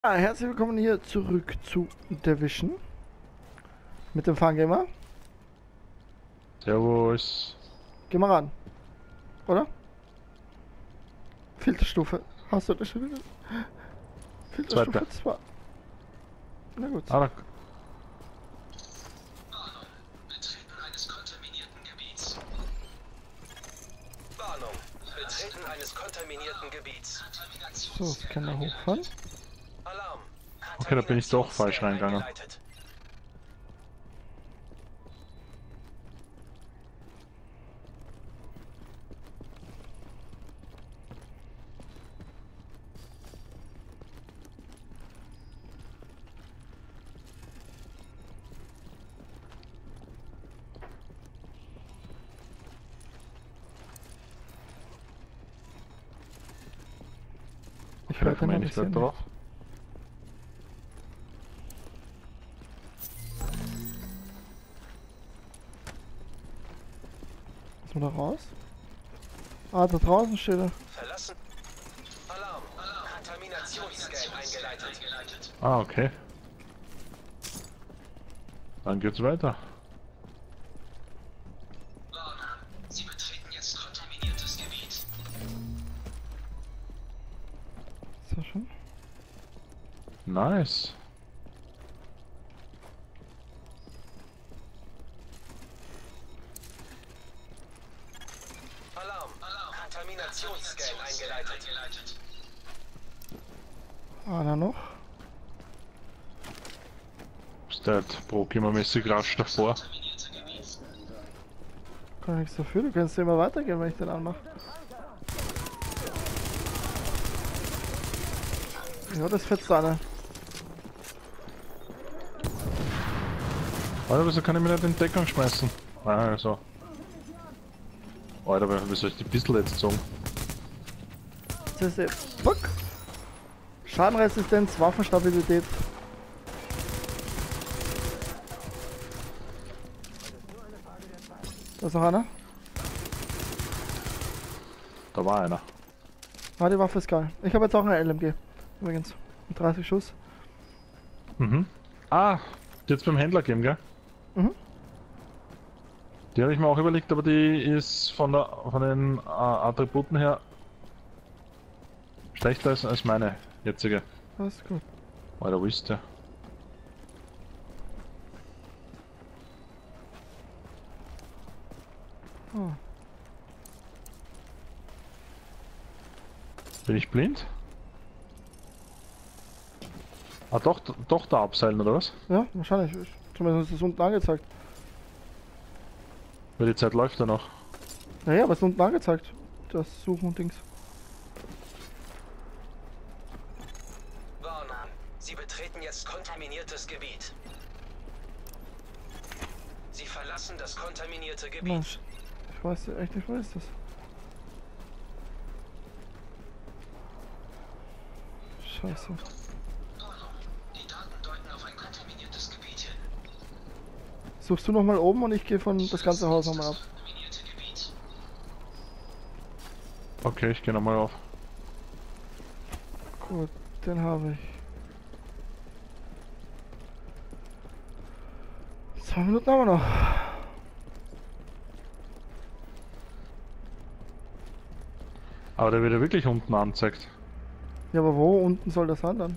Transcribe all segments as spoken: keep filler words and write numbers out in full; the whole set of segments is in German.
Ja, herzlich willkommen hier zurück zu Division mit dem Fangamer. Servus. Geh mal ran, oder? Filterstufe. Hast du das schon wieder? Filterstufe zwei. Na gut. Ah, da. Warnung. Betreten eines kontaminierten Gebiets. Warnung. Betreten eines kontaminierten Gebiets. So, jetzt kann er hochfahren. Alarm. Okay, da bin ich doch falsch reingegangen. Eingeleitet. Ich Okay, da werde komme ich ein nicht gleich bisschen. drauf. Ist man da raus? Ah, da draußen steht er. Verlassen. Alarm. Alarm. Kontaminationsscan eingeleitet. Ah, okay. Dann geht's weiter. Warnung. Sie betreten jetzt kontaminiertes Gebiet. So schon. Nice. Alarm. Alarm. Kontaminationsscan eingeleitet. Ah, da noch. Ist der Pro-Gamer-mäßig rasch davor? Kann nichts dafür. Du kannst immer weitergehen, wenn ich den anmache. Ja, das fetzt eine. Alter, wieso kann ich mir nicht in Deckung schmeißen? Ah, also. Alter, wie soll ich die Pistole jetzt zogen? C C. Fuck. Schadenresistenz, Waffenstabilität. Da ist noch einer. Da war einer. Ah, die Waffe ist geil. Ich habe jetzt auch eine L M G. Übrigens. Mit dreißig Schuss. Mhm. Ah, die jetzt beim Händler geben, gell? Mhm. Die habe ich mir auch überlegt, aber die ist von, der, von den äh, Attributen her schlechter als, als meine jetzige. Das ist gut. Alter, wo ist der? Oh. Bin ich blind? Ah, doch, doch da abseilen, oder was? Ja, wahrscheinlich. Zumindest ist es unten angezeigt. Weil die Zeit läuft ja noch. Naja, aber es ist unten angezeigt. Das Suchen und Dings. Warnung. Sie betreten jetzt kontaminiertes Gebiet. Sie verlassen das kontaminierte Nein, Gebiet. ich weiß echt nicht, wo ist das? Scheiße. Warnung. Die Daten deuten auf ein kontaminiertes Gebiet hin. Suchst du nochmal oben und ich gehe von das ganze Haus nochmal ab. Kontaminierte Gebiet. Okay, ich gehe nochmal auf. Gut, den habe ich. Zwei Minuten haben wir noch. Aber der wird ja wirklich unten angezeigt. Ja, aber wo unten soll das sein dann?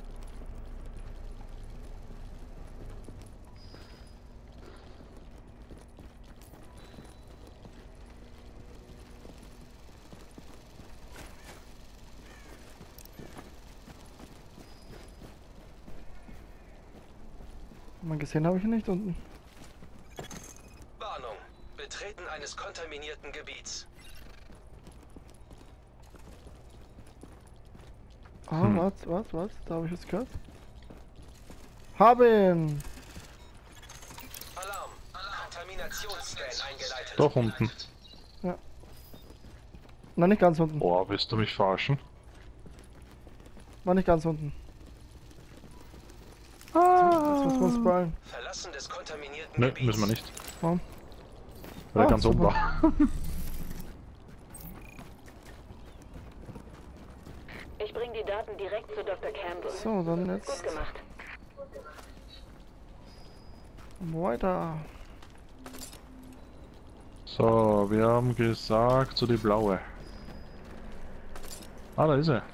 Mal gesehen habe ich ihn nicht unten. Warnung. Betreten eines kontaminierten Gebiets. Ah, Hm. warte, warte, warte, da habe ich es gehört. Haben! Alarm. Kontaminationsscan eingeleitet. Doch unten. Nein, nicht ganz unten. Boah, willst du mich verarschen? War nicht ganz unten. Jetzt muss man sprallen. Verlassen des kontaminierten Ne, Gebiets. müssen wir nicht. Warum? Weil er Ah, ganz oben super. war. Ich bring die die Daten direkt zu Doktor Campbell. So, dann Gut jetzt gemacht. weiter. So, wir haben gesagt, so die blaue. Ah, da ist er.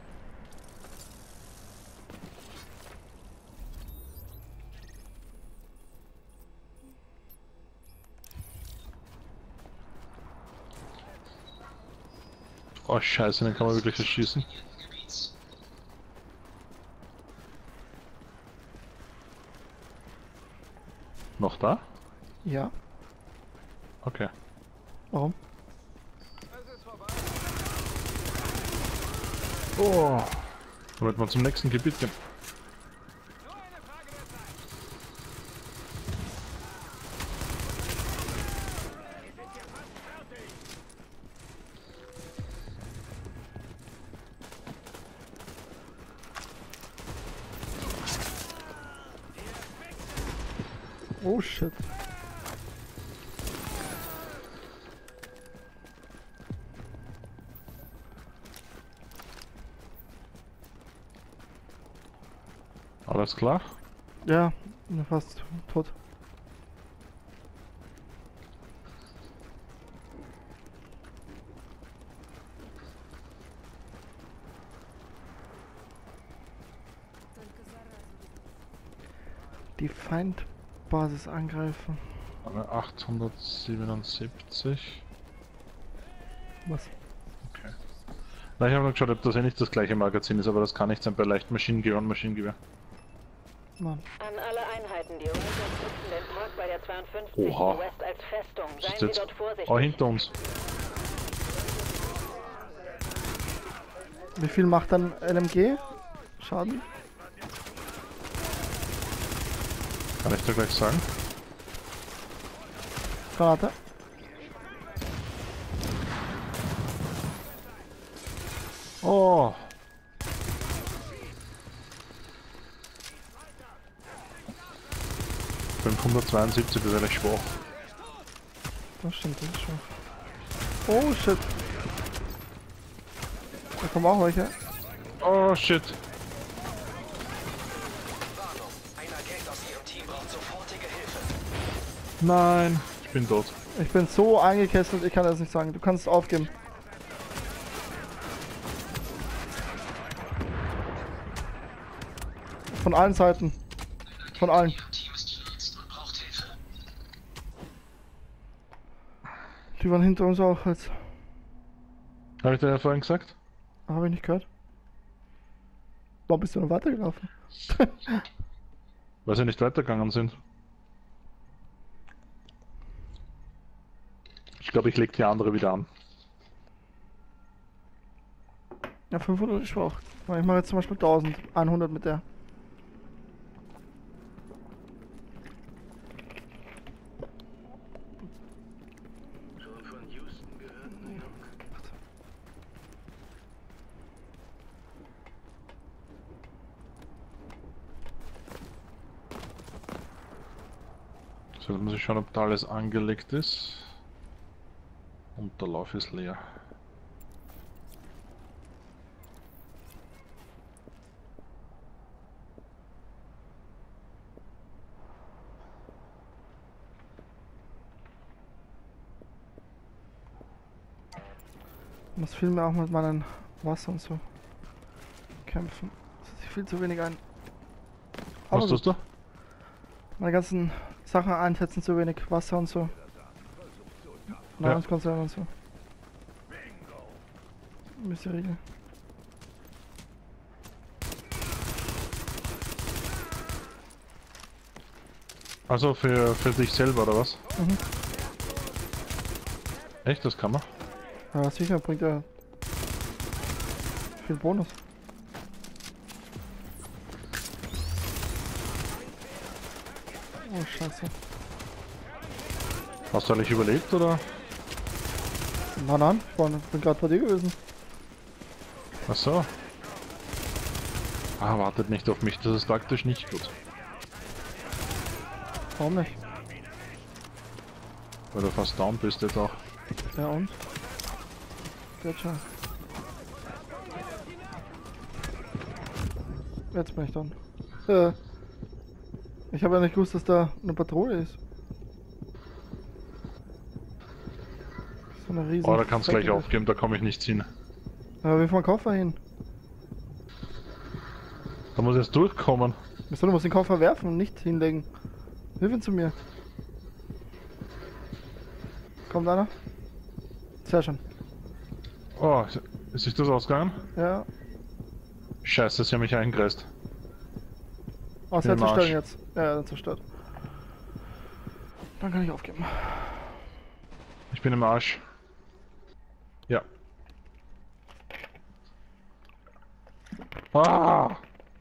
Oh Scheiße, den kann man wirklich erschießen. Gebiets. Noch da? Ja, Okay. warum? Oh. Damit wir zum nächsten Gebiet gehen. Oh shit. Alles klar? Ja, bin fast tot. Die Feindbasis angreifen. Eine achthundertsiebenundsiebzig. Was? Okay. Na, ich habe noch geschaut, ob das eh nicht das gleiche Magazin ist, aber das kann nicht sein bei leichten Maschinengewehr und Maschinengewehr. Mann. An alle Einheiten, die Rangers nutzen den Park bei der zweiundfünfzig Oha. West als Festung. Was Seien ist Sie jetzt? dort vorsichtig. Oh, hinter uns. Wie viel macht dann L M G? Schaden? Kann ich dir gleich sagen? Granate? Oh! fünfhundertzweiundsiebzig ist eigentlich schwach. Das stimmt, das ist schon. Oh shit. Da kommen auch welche. Oh shit! Warnung. Ein Agent aus Ihrem Team braucht sofortige Hilfe. Nein! Ich bin tot. Ich bin so eingekesselt, ich kann das nicht sagen. Du kannst aufgeben. Von allen Seiten. Von allen. Ihr Team ist verletzt und braucht Hilfe. Die waren hinter uns auch jetzt. Habe ich dir ja vorhin gesagt? Habe ich nicht gehört. Warum bist du noch weitergelaufen? Weil sie nicht weitergegangen sind. Ich glaube, ich leg die andere wieder an. Ja, fünfhundert ist auch. Ich mache jetzt zum Beispiel eintausendeinhundert mit der. Schon von Houston gehört, New York. So, jetzt muss ich schauen, ob da alles angelegt ist. Und der Lauf ist leer. Ich muss viel mehr auch mit meinem Wasser und so kämpfen. Das ist viel zu wenig ein. Aber Was tust gut. du? Meine ganzen Sachen einsetzen zu wenig Wasser und so. Nahrungskonserven und so. Müsste regeln. Also für, für dich selber oder was? Mhm. Echt, das kann man? Ja, sicher, bringt ja viel Bonus. Oh, scheiße. Hast du eigentlich überlebt oder? Nein, nein, ich war, bin gerade bei dir gewesen. Ach so. Ah, wartet nicht auf mich, das ist taktisch nicht gut. Warum nicht? Weil du fast down bist jetzt auch. Ja und? Geht schon. Jetzt bin ich dann. Äh, ich habe ja nicht gewusst, dass da eine Patrouille ist. So eine riesen. Oh, da kannst du gleich Säcke. aufgeben, da komme ich nicht hin. Aber wir fahren Koffer hin. Da muss ich jetzt durchkommen. Wieso, du musst den Koffer werfen und nicht hinlegen. Hilf ihn zu mir. Kommt einer? Sehr schön. Oh, ist sich das ausgegangen? Ja. Scheiße, sie haben mich eingekreist. Oh, bin sehr im Arsch. zerstören jetzt. Ja, ja, zerstört. Dann kann ich aufgeben. Ich bin im Arsch. Ja. Ah!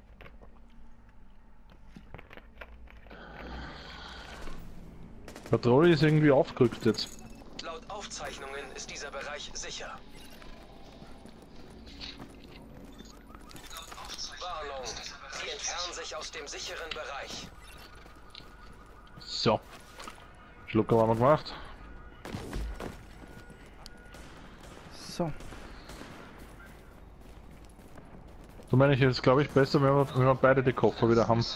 Patrouille ist irgendwie aufgerückt jetzt. Laut Aufzeichnungen ist dieser Bereich sicher. Warnung. Sie entfernen sich aus dem sicheren Bereich. So. Schlucker haben wir gemacht. So. So meine ich, ist glaube ich besser, wenn wir, wenn wir beide die Koffer wieder haben.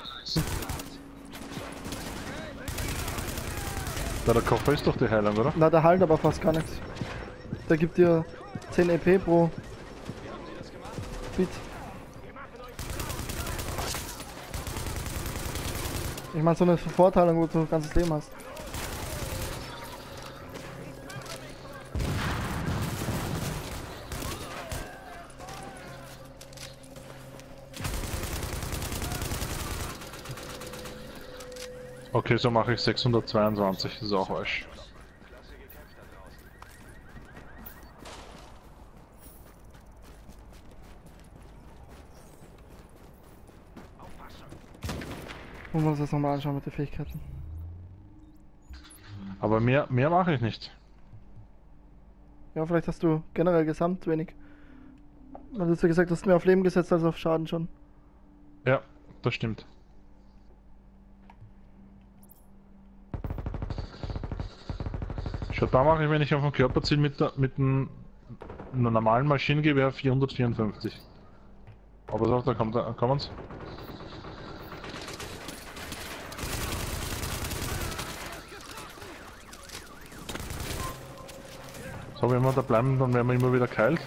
Da der Koffer ist doch die Heilung, oder? Na, der heilt aber fast gar nichts. Der gibt dir zehn E P pro Bit. Ich meine, so eine Vorteilung, wo du ein ganzes Leben hast. Okay, so mache ich sechshundertzweiundzwanzig, das ist auch falsch. Wollen wir uns das nochmal anschauen mit den Fähigkeiten. Aber mehr, mehr mache ich nicht. Ja, vielleicht hast du generell gesamt wenig. Weil du hast ja gesagt, du hast mehr auf Leben gesetzt als auf Schaden schon. Ja, das stimmt. Schau, da mache ich, wenn ich auf dem Körper ziele, mit, der, mit einem normalen Maschinengewehr vierhundertvierundfünfzig. Aber so, da kommt da kommen's. So, wenn wir da bleiben, dann werden wir immer wieder geheilt.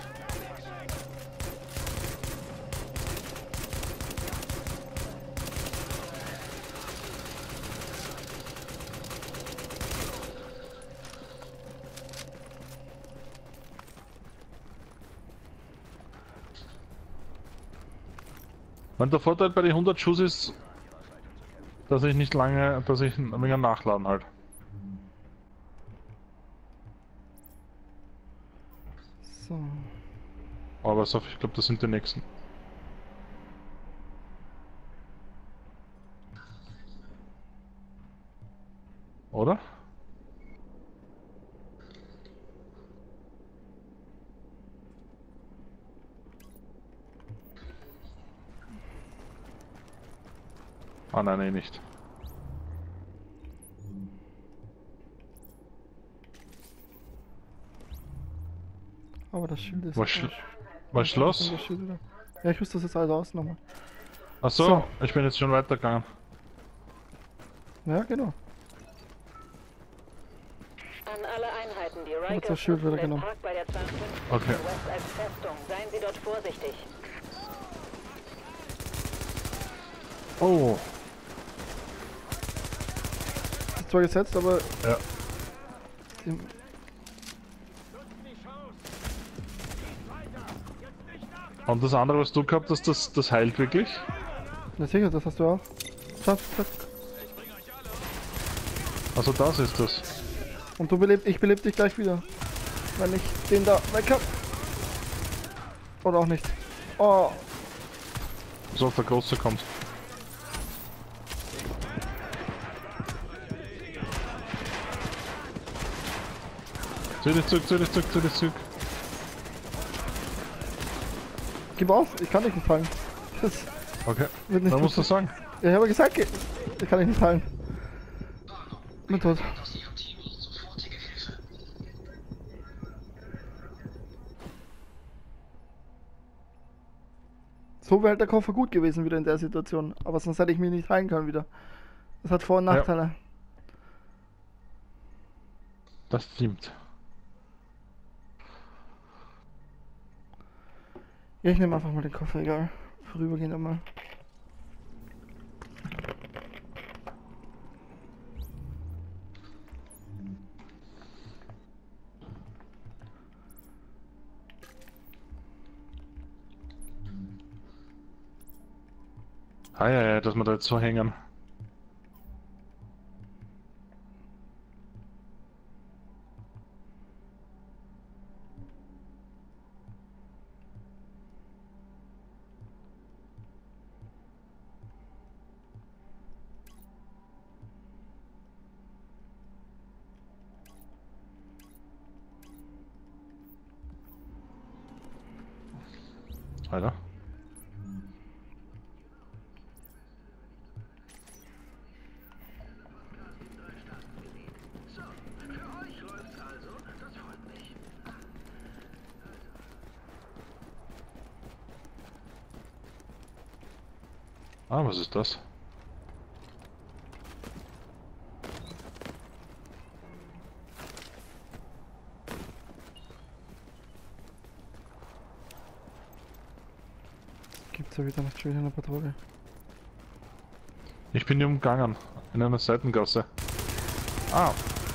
Und der Vorteil bei den hundert Schuss ist, dass ich nicht lange, dass ich ein wenig nachladen halt. So. Aber so, ich glaube, das sind die nächsten. Oder? Ah nein, nee, nicht. Aber das Schild ist. Was, schl was Schloss? Das Schild wieder. Ja, ich rüste das jetzt alles aus nochmal. Ach so, So. ich bin jetzt schon weitergegangen. Ja, genau. An alle Einheiten, die das Rikers Schild wieder nutzen den genommen. Park bei der zweiundfünfzig Okay. West als Festung. Seien Sie dort vorsichtig. Oh, Ist zwar gesetzt, aber. ja. Die, Und das andere, was du gehabt hast, das, das heilt wirklich? na sicher, das hast du auch. Zack, zack. Also das ist das. Und du beleb, ich beleb dich gleich wieder. Wenn ich den da weg hab. Oder auch nicht. Oh, So, der Große kommt. Zieh dich zurück, zieh dich zurück, zieh dich zurück. gib auf, ich kann dich nicht fallen. Das Okay, wird nicht dann musst du sagen. Ja, ich habe gesagt, ge- ich kann dich nicht fallen. Bin tot. Aus Ihrem Team sofortige Hilfe. So wäre halt der Koffer gut gewesen wieder in der Situation. Aber sonst hätte ich mich nicht heilen können wieder. Das hat Vor- und Nachteile. Ja. Das stimmt. Ja, ich nehme einfach mal den Koffer, egal. Vorübergehend einmal. Ah ja, ja, dass wir da jetzt so hängen. Alter. Ah, was ist das? Gibt's ja wieder nicht schon wieder eine Patrouille. Ich bin hier umgangen. In einer Seitengasse. Ah.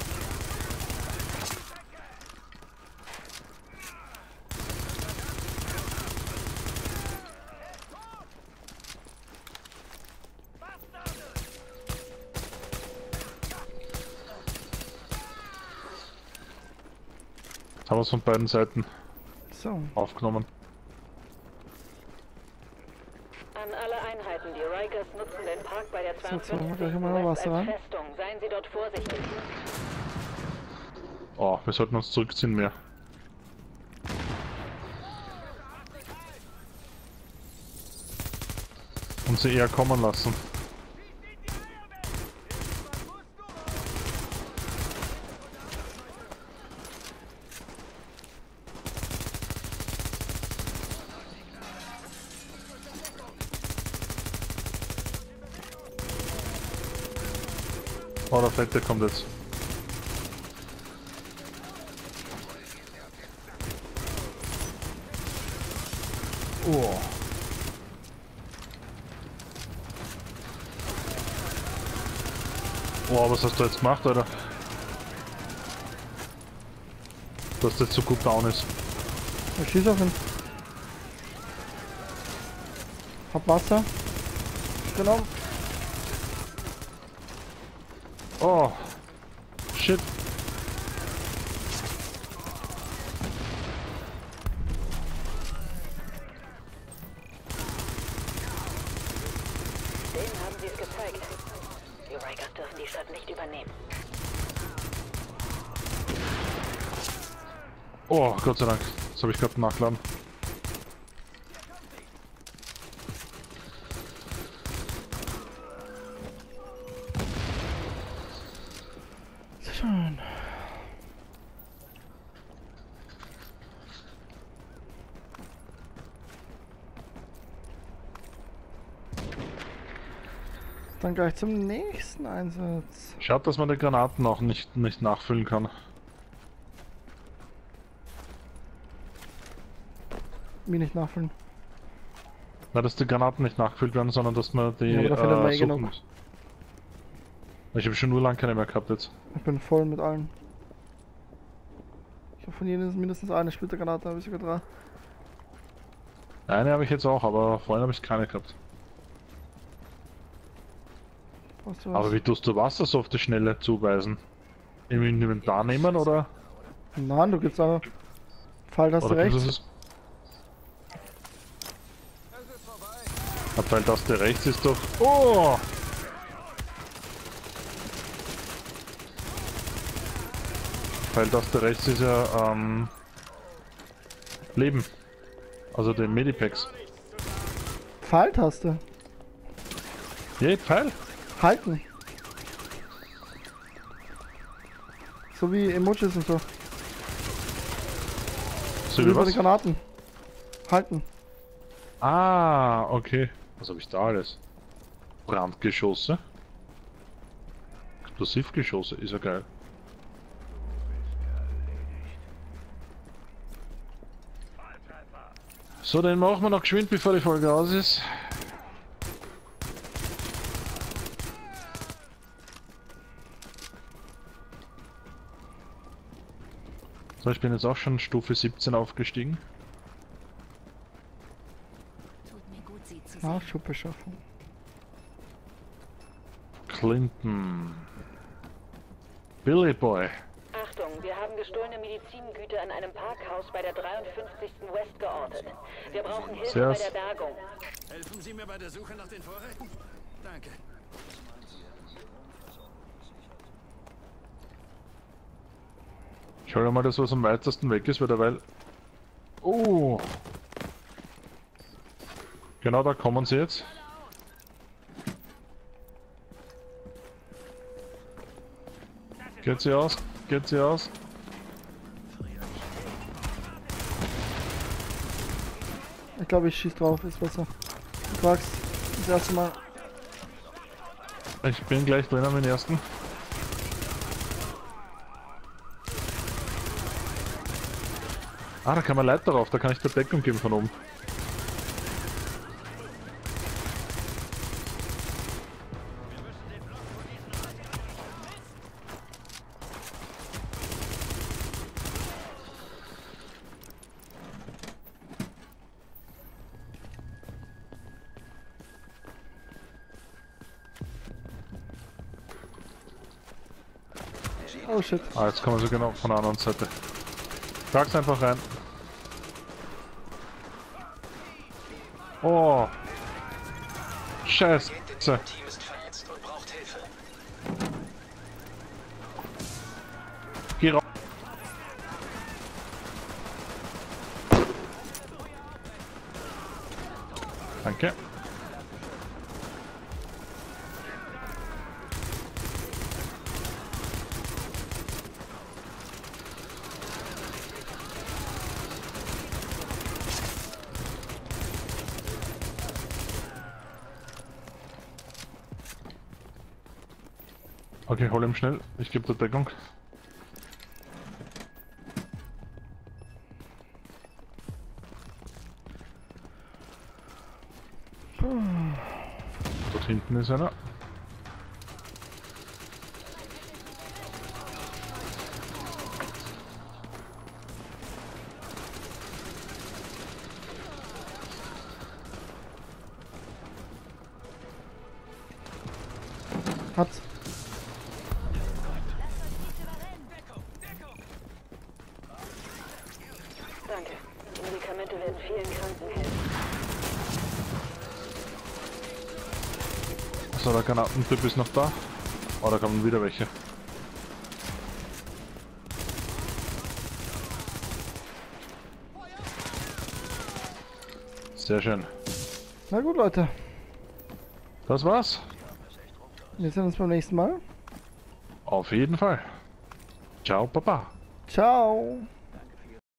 Jetzt haben wir es von beiden Seiten So. aufgenommen. An alle Einheiten, die Rikers nutzen den Park bei der So, jetzt haben wir zweiundfünfzig gleich mal noch West Wasser als rein. Festung. Seien Sie dort vorsichtig. Oh, wir sollten uns zurückziehen mehr. Und sie eher kommen lassen. Oh, der Fette kommt jetzt. Oh. Oh, was hast du jetzt gemacht, Alter? Dass das jetzt so gut down ist. Ich schieß auf ihn. Hab Wasser. Genau. Oh. Shit. Denen haben Sie es gezeigt. Die Rikers dürfen die Stadt nicht übernehmen. Oh, Gott sei Dank. Das habe ich gerade nachgeladen. Sehr schön. Dann gleich zum nächsten Einsatz. Schaut, dass man die Granaten auch nicht, nicht nachfüllen kann. Wie nicht nachfüllen. Na, dass die Granaten nicht nachgefüllt werden, sondern dass man die Ja, aber da findet man eh suchen genug. muss. Ich habe schon nur lang keine mehr gehabt jetzt. Ich bin voll mit allen. Ich habe von jedem mindestens eine Splittergranate, habe ich sogar drei. Eine habe ich jetzt auch, aber vorhin habe ich keine gehabt. Brauchst du was? Aber wie tust du Wasser so auf die Schnelle zuweisen? Im Inventar nehmen oder? Nein, du gibst einfach Pfeiltaste Oder rechts. rechts? Pfeiltaste rechts ist doch... Oh! Pfeiltaste rechts ist ja ähm, Leben. Also den Medipacks. Pfeiltaste. Je, Pfeil? Halten. So wie Emojis und so. So Wie wie bei den was? Granaten. Halten. Ah, okay. Was habe ich da alles? Brandgeschosse. Explosivgeschosse, ist ja geil. So, den machen wir noch geschwind, bevor die Folge aus ist. So, ich bin jetzt auch schon Stufe siebzehn aufgestiegen. Tut mir gut, Sie zu sehen. Nachschubbeschaffung. Clinton. Billy Boy. Achtung, wir haben gestohlene Medizingüter an einem Parkhaus bei der dreiundfünfzigsten West geortet. Wir brauchen Hilfe Servus. bei der Bergung. Helfen Sie mir bei der Suche nach den Vorräten? Danke. Ich hole mal das, was am weitesten weg ist, weil derweil... Oh! Genau, da kommen sie jetzt. Geht sie aus? Geht sie aus? Ich glaube, ich schieß drauf, ist besser. Du wagst das erste Mal. Ich bin gleich drin am ersten. Ah, da kann man Leiter drauf, da kann ich dir Deckung geben von oben. Oh shit. Ah, jetzt kommen sie genau von der anderen Seite. Trag's einfach rein. Oh. Scheiße. Team ist verletzt und braucht Hilfe. Geh raus. Danke. Okay, hol ihn schnell. Ich gebe dir Deckung. Dort hinten ist einer. Hat's. Danke. Die Medikamente werden vielen Kranken helfen. So, der Granatentyp ist noch da. Oh, da kommen wieder welche. Sehr schön. Na gut, Leute. Das war's. Wir sehen uns beim nächsten Mal. Auf jeden Fall. Ciao, Papa. Ciao.